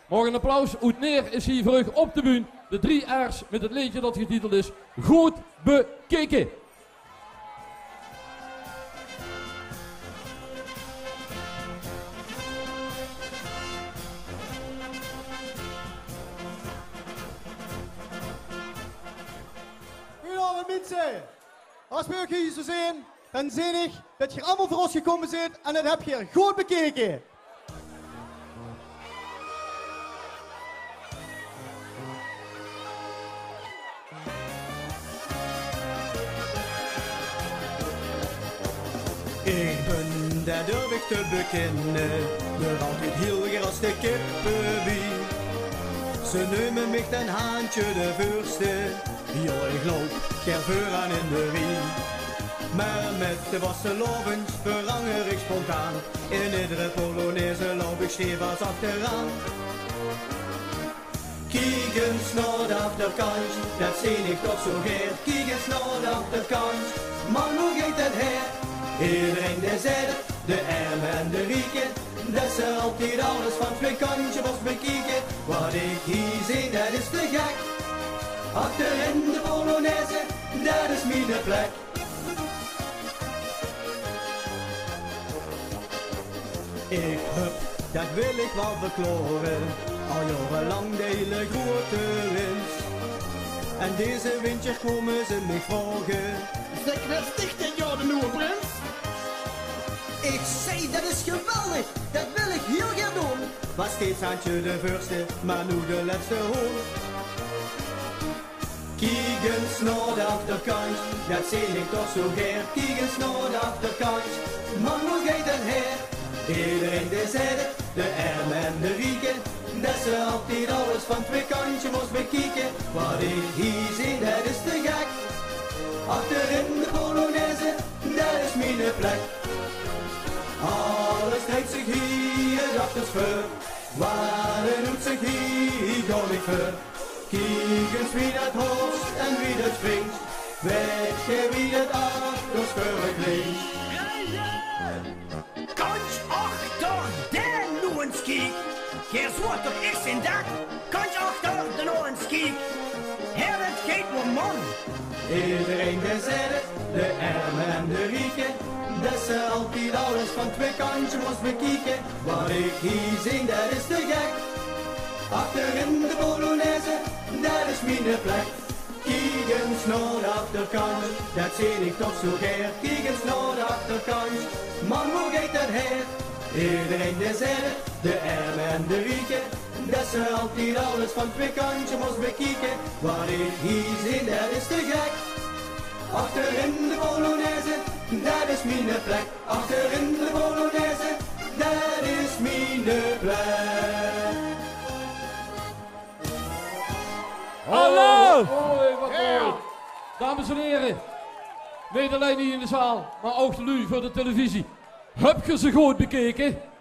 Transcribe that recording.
Morgen een applaus. Oetneer is hier terug op de bühne. De 3 R's met het liedje dat getiteld is Goed Bekeken. Goedenavond mensen. Als we hier zo zijn, dan zie ik dat je allemaal voor ons gekomen bent en dat heb je goed bekeken. Ik ben, daar durf ik te bekennen, er altijd heel graag als de kippenwie. Ze nemen mij ten haantje de voorste, ja ik loop ger vooraan in de rie. Maar met de wasselovens veranger ik spontaan, in iedere polonaise loop ik stevast achteraan. Kijk eens naar de achterkant, dat zie ik toch zo geer. Kijk eens naar de achterkant, man hoe gaat het her? Iedereen die zei het, de armen en de rieken, dat ze altijd alles van twee kantjes was bekijken. Wat ik hier zie, dat is te gek. Achterin de polonaise, dat is mijn plek. Ik hup, dat wil ik wel verkloren, al jarenlang de hele grote winst. En deze windjes komen ze me vragen. Zeg wel stichting, ja de nieuwe prins. Ik zei, dat is geweldig, dat wil ik heel graag doen. Was steeds Haantje de voorste, maar nu de laatste hoor. Kijk eens naar de achterkant, dat zie ik toch zo geer. Kijk eens naar de achterkant, man hoe gaat het her? Iedereen die zei het, de armen en de rieken, dat ze altijd alles van twee kantjes moest bekijken. Wat ik hier zie, dat is te gek. Achterin de polonaise, dat is mijn plek. Alles trekt zich hier achters voor, waar doet zich hier gewoon niet voor. Kijk eens wie dat host en wie dat springt, weet je wie dat achters voor klinkt. Kant achter de Noenskiek, geen zwatter is in dak. Kant achter de Noenskiek, her het geeft me man. Iedereen die zei het, de armen en de rieken, dat ze altijd alles van twee kantjes moest bekijken. Wat ik hier zie, dat is te gek. Achterin de polonaise, dat is mijn plek. Kijk eens naar de achterkant, dat zie ik toch zo geer. Kijk eens naar de achterkant, man hoe gaat dat her? Iedereen die zei het, de armen en de rieken, dat ze altijd alles van twee kantjes moest bekijken. Wat ik hier zie, dat is te gek. Achterin de polonaise, dat is mijn plek. Achterin de polonaise, dat is mijn plek. Hallo! Mooi, wat mooi. Dames en heren, niet alleen hier in de zaal, maar ook de lui voor de televisie. Heb je ze goed bekeken?